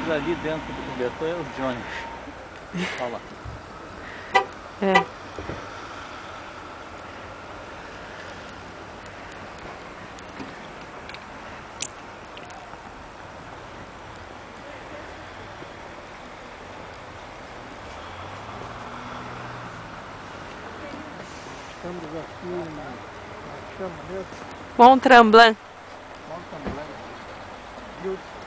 Aqueles ali dentro do cobertor é os Johnny. Olha lá. É. Estamos aqui na chama mesmo. Mont Tremblant. Mont Tremblant.